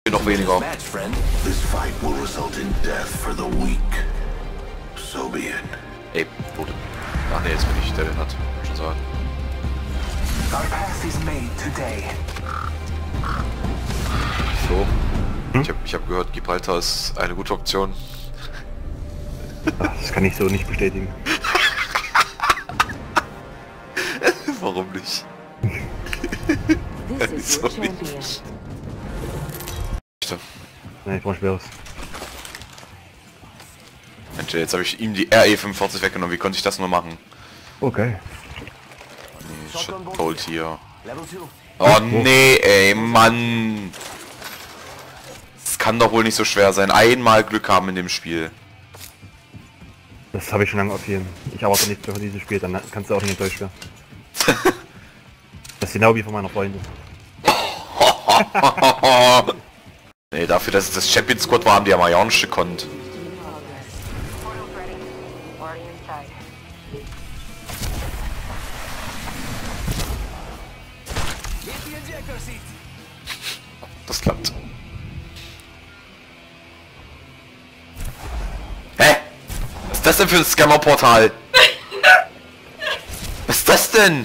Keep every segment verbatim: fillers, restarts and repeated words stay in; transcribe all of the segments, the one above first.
Noch weniger. Ey, wurde. Ach ne, jetzt bin ich der, den hat. Schon sagen. So. Hm? Ich hab, ich hab gehört, Gibraltar ist eine gute Option. Ach, das kann ich so nicht bestätigen. Warum nicht? Wieso nicht? Nein, ich brauch schweres. Mensch, jetzt habe ich ihm die R E fünfundvierzig weggenommen. Wie konnte ich das nur machen? Okay. Nee, shit, Gold hier. Oh nee, ey, Mann. Es kann doch wohl nicht so schwer sein. Einmal Glück haben in dem Spiel. Das habe ich schon lange auf jeden. Ich erwarte nichts für dieses Spiel, dann kannst du auch nicht enttäuscht werden. Das ist genau wie von meiner Freundin. Nee, dafür, dass es das Champion Squad war, haben die ja mal ja nicht gekonnt. Das klappt. Hä? Was ist das denn für ein Scammer-Portal? Was ist das denn?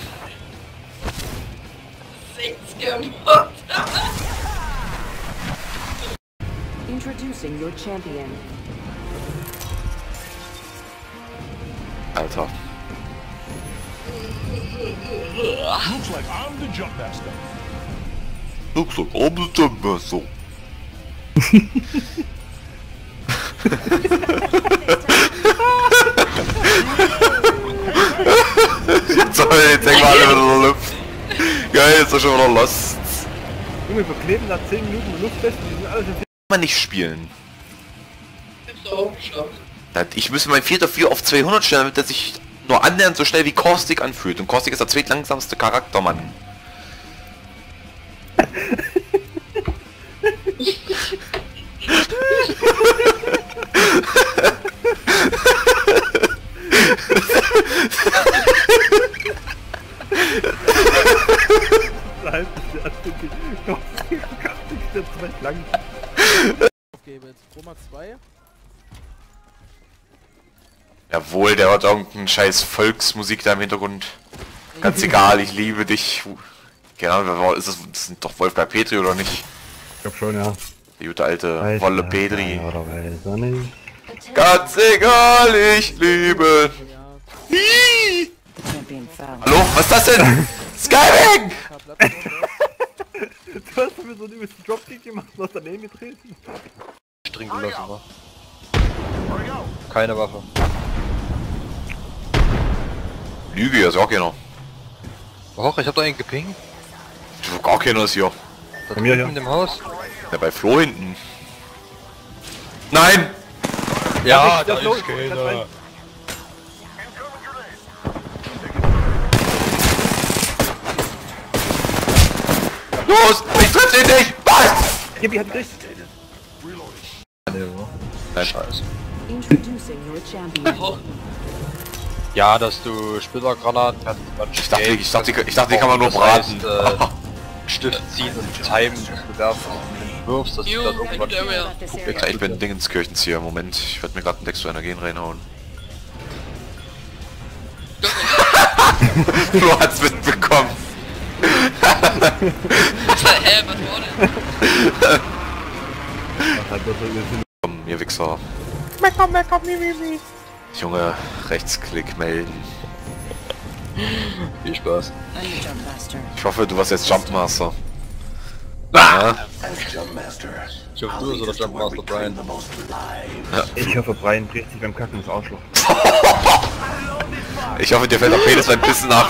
Introducing your champion. Alter. Looks like I'm the jump master. Looks like I'm the jump master. Jetzt soll jetzt irgendwann alle wieder Luft. Geil, jetzt ist schon wieder Lost. Junge, wir kleben da zehn Minuten Luftfest, die sind alle schon... Man nicht spielen. Ich müsste mein vierter vier auf zweihundert stellen, damit er sich nur annähernd so schnell wie Caustic anfühlt. Und Caustic ist der zweitlangsamste Charakter, Mann. Jawohl, der hat irgendeinen scheiß Volksmusik da im Hintergrund. Ganz egal, ich liebe dich. Genau, ist das, das sind doch Wolfgang Petri oder nicht? Ich glaub schon, ja. Der gute alte Weiß Wolle ja, Petri. Ja, oder weiß er nicht. Ganz egal, ich liebe. Hi. Hallo, was ist das denn? Skywing! Du hast mir so einen übelsten Dropkick gemacht und hast daneben getreten. Ich trinke gelassen war. Keine Waffe. Lüge, ja, ist auch keiner. Och, ich hab da einen gepinkt. Gar keiner ist hier. Da Bei mir, drüben ja. in dem Haus. Ja, bei Flo hinten. Nein! Ja, da da ist ist keiner. Los! Ich triff den nicht! Was? Gibi hat dich. Nein. Scheiße. Introducing your champion. Ja, dass du Splittergranaten hast. Ich dachte, ich dachte, ich dachte, die kann man nur braten. Heißt, äh, Stift ziehen und timen, dass du werfen und wirfst, dass du dann irgendwann... Ja, ich bin Dingenskirchenzieher. Moment, ich werde mir gerade einen Dextro Energen reinhauen. Flo hat's mitbekommen. Hä, was war denn? Komm, ihr Wichser. Junge, Rechtsklick melden. Viel Spaß. Ich hoffe, du warst jetzt Jumpmaster. Ah! Ich hoffe, du bist oder Jumpmaster Brian. Ja. Ich hoffe, Brian bricht sich beim Kacken ins Arschloch. Ich hoffe, dir fällt der Penis beim Pissen ab.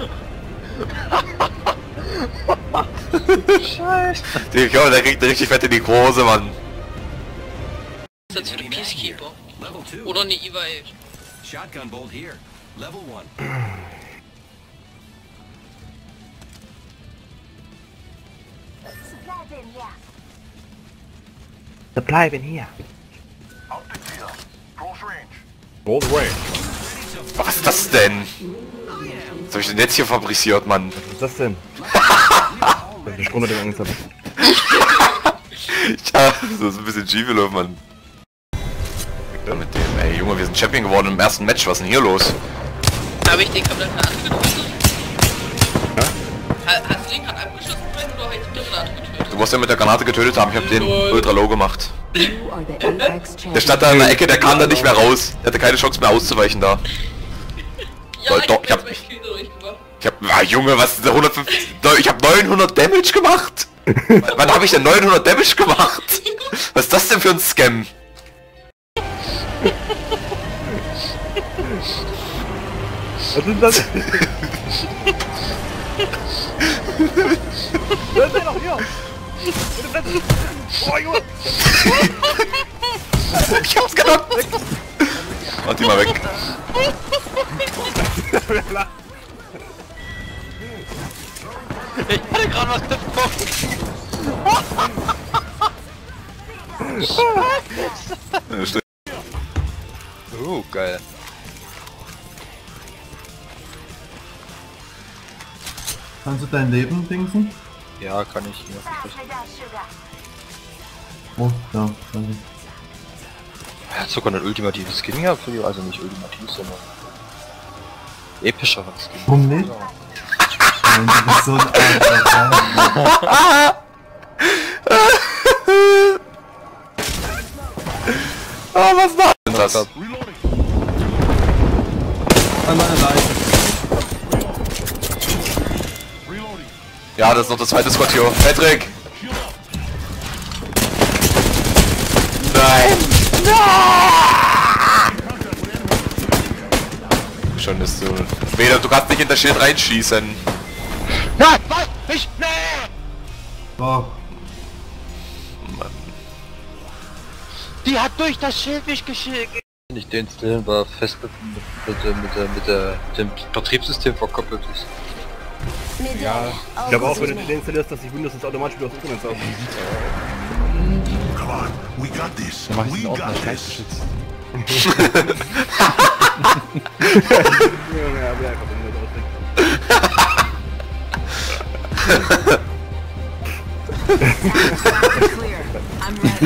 Scheiße. Ich hoffe, der kriegt richtig fett in die Hose, Mann. Das ist für die Peacekeeper. Oder eine E V A. Shotgun bolt here. Level one. Supply bin hier. Gold Range. Was ist das denn? Was hab ich denn jetzt hier fabriziert, Mann? Was ist das denn? Das ist Grunde, den Angst habe. Ja, so ist ein bisschen schief gelaufen, Mann. Ja, mit dem, ey Junge, wir sind Champion geworden im ersten Match, was ist denn hier los? Habe ich den Kabinett getötet? Ja? Hast du den gerade abgeschossen oder habe ich die Granate getötet? Du musst ja mit der Granate getötet haben, ich hab den ultra low gemacht. You are the Apex champion. Der stand da in der Ecke, der kam da nicht mehr raus. Der hatte keine Chance mehr auszuweichen da. Ja, Doch, ich doch, hab ich hab- zwei Spiele durchgemacht. Ich hab, ah Junge, was ist der hundertfünfzig? Ich hab neunhundert Damage gemacht! Wann habe ich denn neunhundert Damage gemacht? Was ist das denn für ein Scam? Was ist das? Das ist doch hier! Oh Junge! Ich hab's genockt! Mach die mal weg. Ich hatte gerade was mitbekommen. Ja, stimmt. Oh, geil. Kannst du dein Leben dingsen? Ja, kann ich hier. Oh, ja, danke. Er hat sogar einen ultimativen Skin gehabt für die, also nicht ultimativ, sondern epischer Skin. Warum nicht? Nein, du bist so ein Arschloch. Oh, was war denn das? An meiner Leiche. Ja, das ist noch das zweite Squad hier. Patrick! Nein! Schon ist so. Weder, du kannst nicht in das Schild reinschießen. Nein, was? Nicht! Nee! Doch. Mann. Die hat durch das Schild mich geschickt! Nicht den Stillen war fest mit, mit, mit, mit, der, mit, der, mit dem Betriebssystem verkoppelt ist. Ja, ich glaube auch, wenn du den installierst, dass sich Windows das automatisch wieder aufs Internet saugt. Come on, we got this. We got this. Ja, wer einfach Windows ausdrückt. Clear. I'm ready.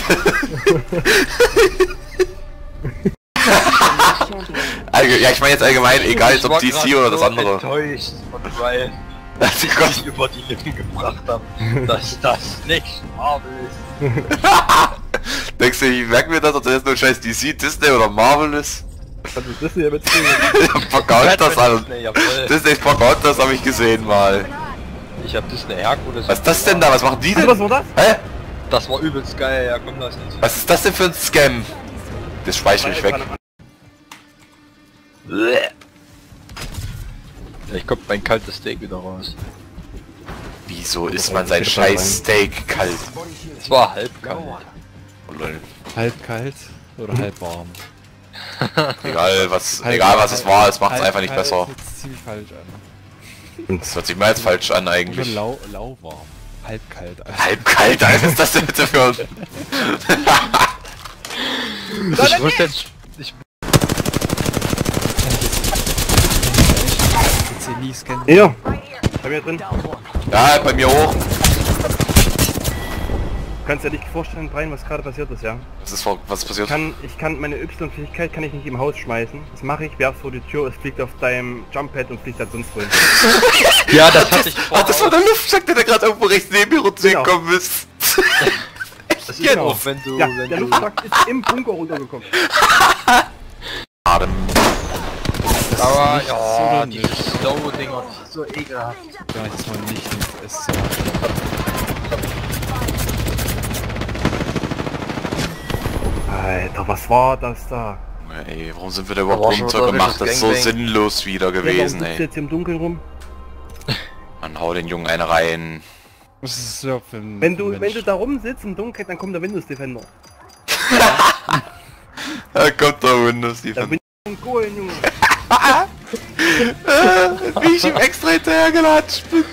Champion. Allge ja, ich meine jetzt allgemein, egal Ich ob war D C grad oder das so andere. enttäuscht von Ryan, Das die Gott. ich über die Lippen gebracht habe, dass das nicht Marvel ist. Denkst du, ich merke mir das, ob das jetzt nur scheiß D C, Disney oder Marvel ist? Was ist das hier mit Pocahontas an. Disney, jawohl. Disney Pocahontas habe ich gesehen mal. Ich hab Disney Herkules. Was ist das denn da? Was machen die denn? Was war das? Hä? Das war übelst geil, ja komm das nicht. Was ist das denn für ein Scam? Das speichere ich weg. Vielleicht kommt mein kaltes Steak wieder raus. Wieso isst man sein scheiß Steak kalt? Es war halb kalt. Oh, lol. Halb kalt oder halb warm? Egal was, Halb- egal was es war, es macht es halb einfach nicht kalt besser. hört sich ziemlich falsch an. Das hört sich mehr als falsch an Schon eigentlich. lau, lauwarm. Halb kalt. Also. Halb kalt, was ist das denn bitte für ein... Ich wusste jetzt... Ich P C nie scannen. Hier! Bei mir drin. Ja, bei mir hoch. Du kannst dir nicht vorstellen, Brian, was gerade passiert ist, ja? Was ist, vor- was ist passiert? Ich kann, ich kann meine Y-Fähigkeit kann ich nicht im Haus schmeißen. Das mache ich, werf's vor die Tür, es fliegt auf deinem Jump-Pad und fliegt dann sonst wohin. ja, das hatte ich Ach, das war der Luftschlag, der da gerade irgendwo rechts neben mir runtergekommen Genau. ist. Das ist Genau. auch, wenn du... Ja, wenn der du Luftschlag ist im Bunker runtergekommen. Atem. aber nichts ja, oder die nichts? Slow-Dinger, die sind so ekelhaft. Gar nicht, dass man nicht ins Esszimmer. Alter, was war das da? Ey, warum sind wir da Da war überhaupt schon runtergemacht? wieder Das ist so Gangbang. sinnlos wieder gewesen, Warum sitzt du ey. jetzt im Dunkeln rum? Man hau den Jungen eine rein. Das ist ja für einen Wenn du, Mensch. wenn du da rumsitzt im Dunkeln, dann kommt der Windows Defender. Da kommt der Windows Da Defender. bin ich ein Kohlen, Junge. Wie ich ihm extra hinterhergelatscht bin.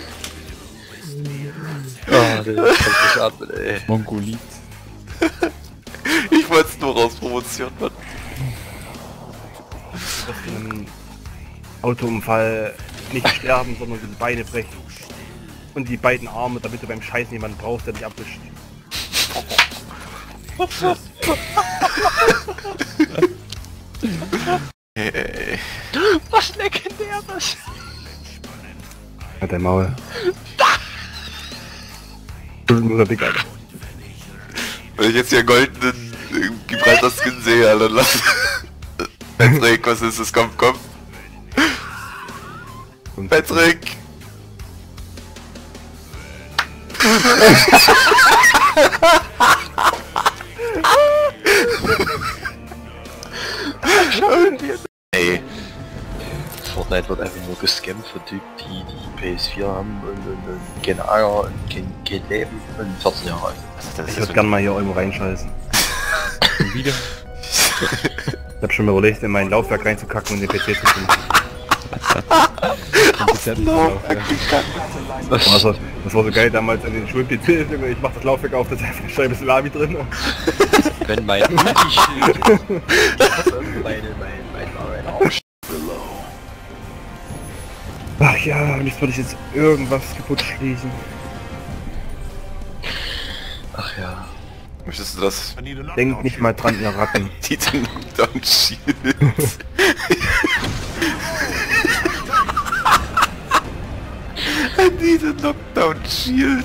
Ah, der kann nicht atmen, ey. Mongolit. Ich wollte es nur rausprovozieren, Mann. Im Autounfall nicht sterben, sondern die Beine brechen. Und die beiden Arme, damit du beim Scheißen jemanden brauchst, der dich abwischt. Hey. Was legendäres! Hat der Maul. Nur dick, Alter. Wenn ich jetzt hier einen goldenen äh, Gibraltar Skin sehe, Alter, lass. Patrick, was ist das? Komm, komm. Patrick! Ey. Fortnite wird einfach nur gescammt für Typen, die die P S vier haben und, und, und keine Eier und kein, kein Leben und vierzehn Jahre alt. Ich würde gerne mal hier irgendwo reinscheißen. Wieder? Ich hab schon mal überlegt, in mein Laufwerk reinzukacken und den P C zu tun. Das war so, das war so geil damals an den Schul-P C, ich mach das Laufwerk auf, da ist einfach eine Scheibe Salami drin. Wenn mein Ulti-Schild... meine, mein, mein, mein Arsch. Ach ja, und jetzt würde ich jetzt irgendwas kaputt schließen. Ach ja. Möchtest du das? Denk nicht mal dran, ihr Ratten. Die Knockdown Shield. Diese Knockdown Shield.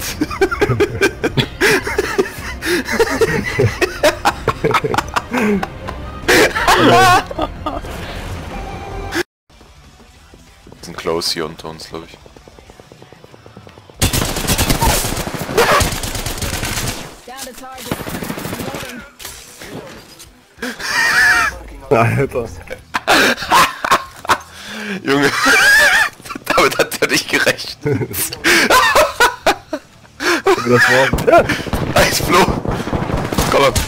Wir sind close hier unter uns, glaube ich. Alter. Junge, damit hat er nicht gerechnet. Das war... Ja. Nice, Flo. Komm mal.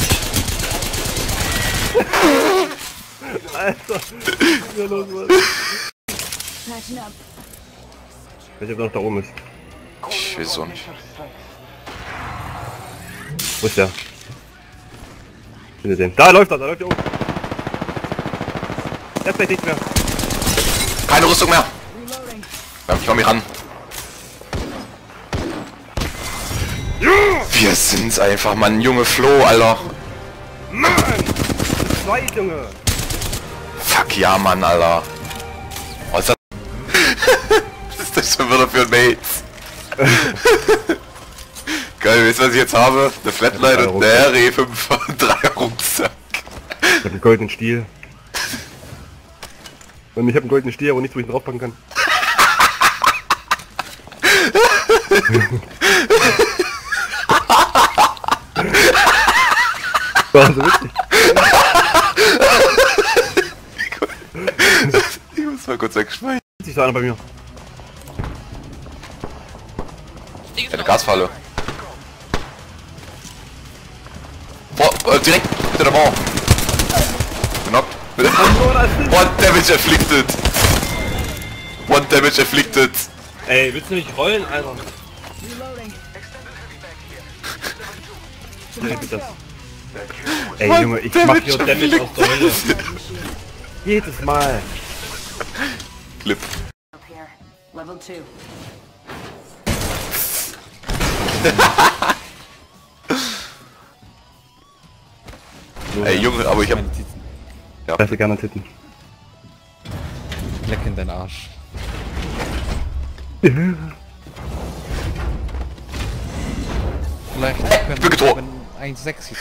Alter. Was ist denn los, Mann? Ich weiß nicht, ob er noch da oben ist. Ich weiß auch nicht. Wo ist der? Ich finde den. Da läuft er, da läuft er oben. Jetzt gleich nichts mehr. Keine Rüstung mehr. Ich komm hier ran. Wir sind's einfach, Mann. Junge Flo, Alter. Mann! Zwei, Junge! Fuck ja, Mann, Alter. Was ist das? Was ist das schon wieder für ein Mates? Geil, weißt du, was ich jetzt habe? Eine Flatline und eine R E fünf und drei Rucksack. Ich hab einen goldenen Stiel. Und ich hab einen goldenen Stiel, aber nichts, wo ich ihn draufpacken kann. War so witzig. Ich muss mal kurz wegschmeißen. Sieht so einer bei mir. Eine Gasfalle. Boah, äh, direkt hinter der Mauer. Genockt. One damage afflicted. One damage afflicted. Ey, willst du nicht rollen, Alter? Ey Junge, ich mach hier Damage aus der Hölle. Jedes Mal. Clip. Level two. Ey Junge, aber ich hab... Ja. Ich hätte gerne Titten. Leck in deinen Arsch. Vielleicht Ich bin getroffen. eins sechs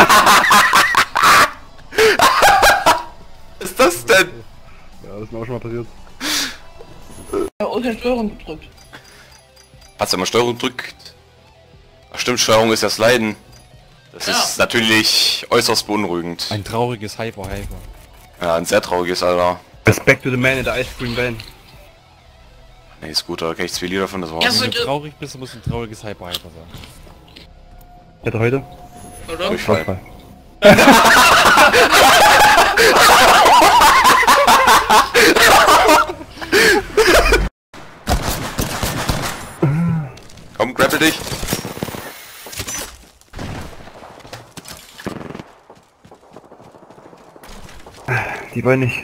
Was ist das denn? Ja, das ist mir auch schon mal passiert. Ja, unter Steuerung gedrückt. Hast du mal Steuerung drückt? Ach stimmt, Steuerung ist das Leiden. Das Ja. ist natürlich äußerst beunruhigend. Ein trauriges Hyper-Hyper. Ja, ein sehr trauriges, Alter. Respect to the man in the ice cream van. Nee, ist gut, da kenn ich zwei Lieder von, das war's. Ja, Wenn so- du traurig bist, muss ein trauriges Hyper-Hyper sein. Hätte heute? Oder? Durchfall. Komm, grappel dich. Die wollen nicht.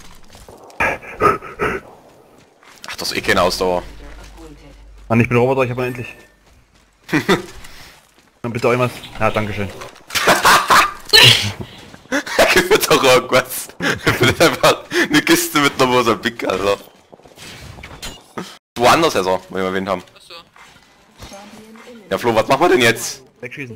Ach, das ist eh keine Ausdauer. Mann, ich bin Roboter, ich hab unendlich. Dann bitte irgendwas. Ja, dankeschön. Gib mir doch irgendwas. Ich will einfach eine Kiste mit einer Mosambik, Alter. Woanders erst auch, wenn wir wen haben. Achso. Ja Flo, was machen wir denn jetzt? Wegschießen.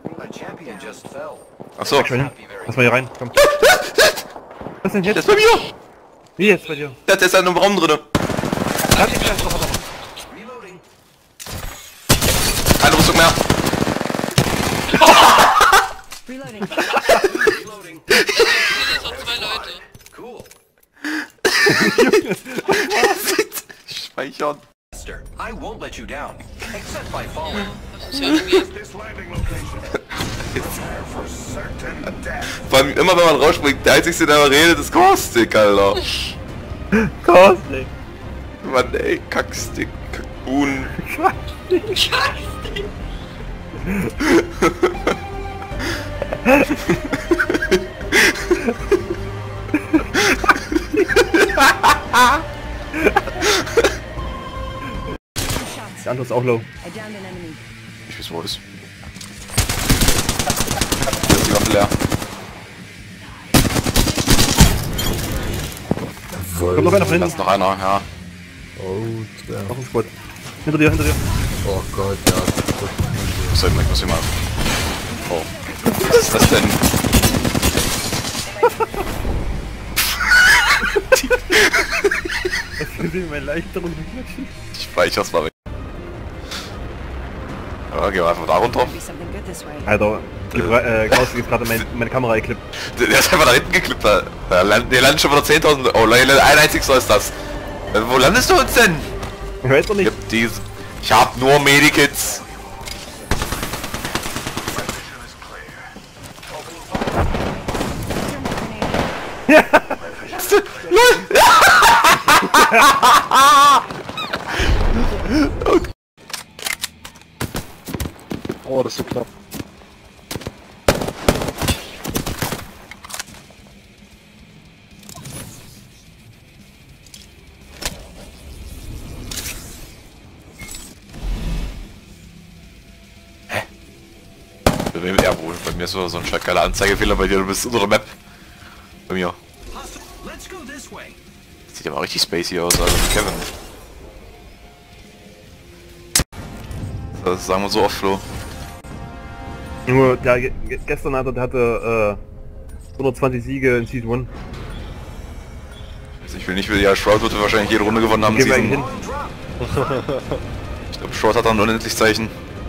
Achso. Wegschießen. Lass mal hier rein, komm. Was denn Der jetzt? ist bei mir! Wie jetzt bei dir? Der ist in einem Raum drinne. Keine Rüstung mehr. Reloading. Hier sind noch zwei Leute. Cool. Speichern. I won't let you down, except by falling. Das ist ja irgendwie... Vor allem immer wenn man rausspringt, der einzigste der redet ist Caustic, Alter. Caustic. Mann ey, Kackstick, Kackbuhn. Der andere ist auch low. I downed an enemy. Ich weiß wo es ist. Jetzt ist die Waffe leer. Kommt noch einer von Da hinten. ist noch einer, ja. Oh, der. Auf dem Spot. Hinter dir, hinter dir. Oh Gott, ja. Was soll ich mal, ich muss hier mal. Oh. Was ist das denn? Das ist mein leichter und klatschen. Ich speicher's mal weg. Ja, gehen wir einfach da runter. Be something good this way. Alter, äh, Caustic ist gerade mein, meine Kamera geklippt. Der der ist einfach da hinten geklippt. Da. Der landet, der landet schon wieder zehntausend. Oh, Leute, ein einzigster ist das. Äh, wo landest du uns denn? Ich weiß doch Ich nicht. hab diese. Ich hab nur Medikits. Oh, das ist so knapp. Ja wohl, bei mir ist so so ein geiler Anzeigefehler, bei dir, du bist unter der Map. Bei mir. Let's go this way. Sieht ja mal richtig spacey aus, also mit Kevin. Das sagen wir so oft, Flo. Nur, der, ge- ge- gestern hatte, der hatte äh, hundertzwanzig Siege in Season eins. Also ich will nicht, will ja, Shroud wird wahrscheinlich jede Runde gewonnen haben. Gehen wir Season. hin. Ich glaube, Shroud hat dann ein unendlich Zeichen.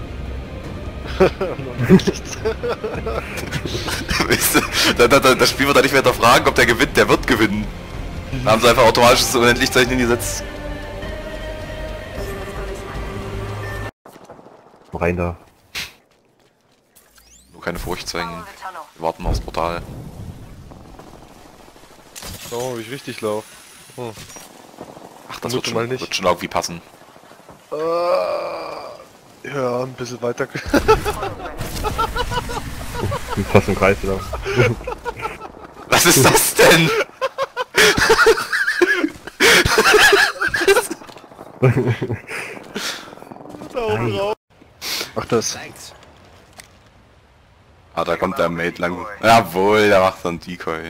Weißt du, da, da, da, das Spiel wird da nicht mehr hinterfragen, ob der gewinnt, der wird gewinnen. Da haben sie einfach automatisch das unendlich Zeichen hingesetzt. Rein da. Nur keine Furcht zeigen. Wir warten aufs Portal. Oh, wie ich richtig lauf. Oh. Ach, das Vermute wird schon, mal nicht. wird schon irgendwie passen. Äh, ja, ein bisschen weiter. Fast im Kreis oder? Was ist das denn? Ach das. Thanks. Ah, da kommt der Mate lang. Jawohl, der macht so einen Decoy.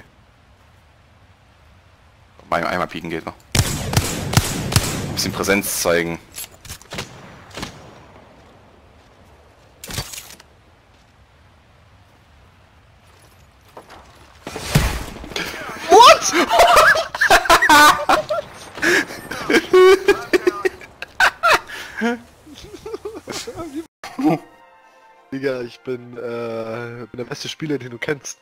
Einmal, einmal pieken geht noch. Ein bisschen Präsenz zeigen. Digga, ich bin, äh, bin der beste Spieler, den du kennst.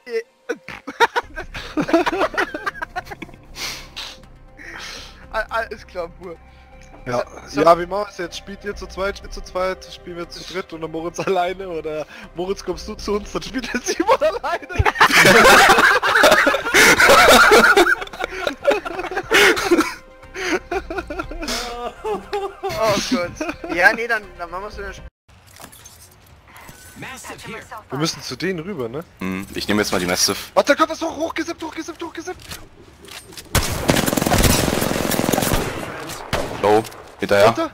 Alles klar, pur. Ja, ja, wie machen wir es jetzt? Spielt ihr zu zweit, spielt zu zweit, spielen wir zu dritt oder Moritz alleine oder Moritz kommst du zu uns, dann spielt jetzt Simon alleine. Oh Gott. Ja, nee, dann, dann machen wir so eine Sp Massive here. Wir müssen zu denen rüber, ne? Hm, ich nehme jetzt mal die Massive. Warte, da kommt das hoch, hochgesippt, hochgesippt, hochgesippt. Low, hinterher. Runter.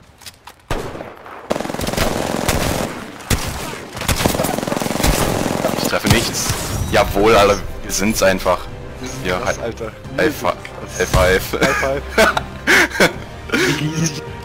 Ich treffe nichts. Jawohl, Alter, wir sind's einfach. Wir sind Ja, krass, Alter. Alter. High five. High five. High five. Easy.